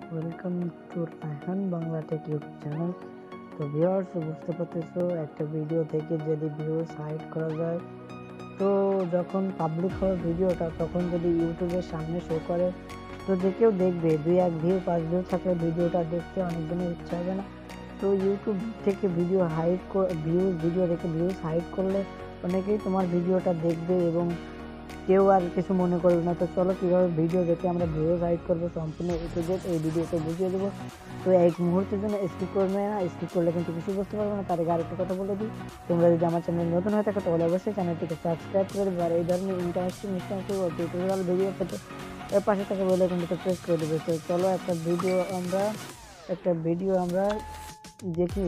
Welcome to Raihan Bangla tech YouTube channel. তো viewers, বুঝতে পারতেছো একটা ভিডিও থেকে যদি ভিউজ হাইড করা যায়, তো যখন পাবলিক হয় ভিডিওটা তখন যদি ইউটিউবের সামনে শো করে তো যে কেউ দেখবে, 2-1 ভিউ 5 ভিউ থাকলে ভিডিওটা দেখতে অনেকদিনের ইচ্ছা হবে না। তো ইউটিউব থেকে ভিডিও দেখে ভিউজ হাইড করলে অনেকেই তোমার ভিডিওটা দেখবে এবং কেউ আর কিছু মনে করবে না। তো চলো কীভাবে ভিডিও দেখে আমরা ভিউজ হাইড করবো সম্পূর্ণ এই ভিডিওতে বুঝিয়ে দেবো। তো এক মুহূর্তের জন্য স্কিপ করবে না, স্কিপ করলে কিন্তু কিছু বুঝতে পারবে না। তার আগে আরেকটা কথা বলে দিই, তোমরা যদি আমার চ্যানেল নতুন হয়ে থাকো তাহলে অবশ্যই চ্যানেলটিকে সাবস্ক্রাইব করে দেবে, আর এই ধরনের ইন্টারেস্টিং টিউটোরিয়াল ভিডিও পেতে এর পাশে থাকা বেল আইকনটিতে প্রেস করে দেবে। তো চলো একটা ভিডিও আমরা দেখি।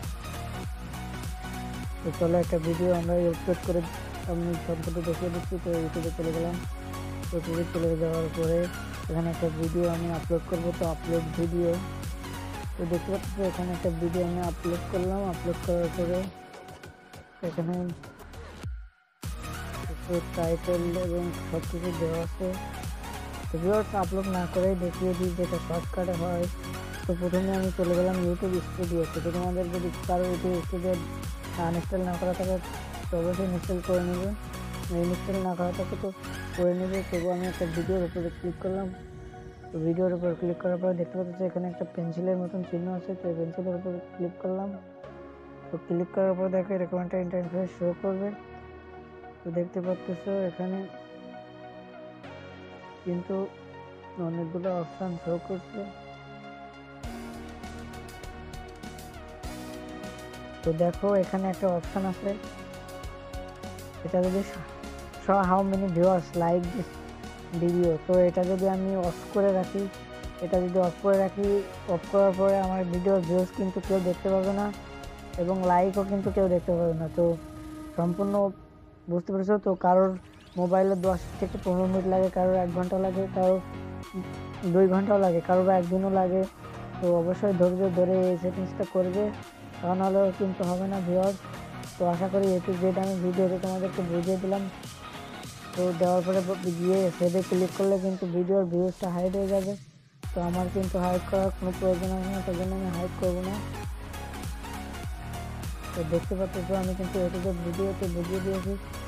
তো চলো একটা ভিডিও আমরা আপলোড করে আমি সম্পূর্ণ দেখিয়ে দিচ্ছি। তো ইউটিউবে চলে গেলাম। তো ইউটিউবে চলে যাওয়ার পরে এখানে একটা ভিডিও আমি আপলোড করবো। তো আপলোড ভিডিও, তো দেখতে পাচ্ছি এখানে একটা ভিডিও আমি আপলোড করলাম। আপলোড করার পরে এখানে টাইটেল এবং সব কিছু দেওয়া আছে। তো ভিডিওস আপলোড না করে দেখিয়ে দিই যেটা শর্টকাটে হয়। তো প্রথমে আমি চলে গেলাম ইউটিউব স্টুডিওতে। তো তোমাদের যদি কারো ইউটিউব স্টুডিও আনইনস্টল না করা থাকে তো অবশ্যই ইনস্টল করে নেবে, ইনস্টল না করা থাকে তো করে নেবে। তবু আমি একটা ভিডিওর উপরে ক্লিক করলাম। তো ভিডিওর উপর ক্লিক করার পরে দেখতে পাচ্ছি এখানে একটা পেন্সিলের মতন চিহ্ন আছে। তো এই পেন্সিলের উপর ক্লিক করলাম। তো ক্লিক করার পর দেখো এরকম একটা ইন্টারফেস শো করবে। তো দেখতে পাচ্ছ এখানে কিন্তু অনেকগুলো অপশান শো করছে। তো দেখো এখানে একটা অপশান আছে, এটা যদি how many viewers like this video, তো এটা যদি আমি অফ করে রাখি, অফ করার পরে আমার ভিডিওর ভিউজ কিন্তু কেউ দেখতে পাবে না এবং লাইকও কিন্তু কেউ দেখতে পাবে না। তো সম্পূর্ণ বুঝতে পেরেছো? তো কারোর মোবাইলে 10 থেকে 15 মিনিট লাগে, কারোর 1 ঘন্টা লাগে, কারোর 2 ঘন্টাও লাগে, কারোর 1 দিনও লাগে। তো অবশ্যই ধৈর্য ধরে এই সেটিংসটা করবে, তা নাহলেও কিন্তু হবে না ভিউয়ার্স। তো আশা করি যেটা আমি ভিডিওতে তোমাদেরকে বুঝিয়ে দিলাম। তো দেওয়ার পরে গিয়ে সেভে ক্লিক করলে কিন্তু ভিডিওর ভিউজটা হাইড হয়ে যাবে। তো আমার কিন্তু হাইড করার কোনো প্রয়োজন হয় না, তার জন্য আমি হাইড করবো না। তো দেখতে পাচ্ছ আমি কিন্তু ভিডিওতে বুঝিয়ে দিয়েছি।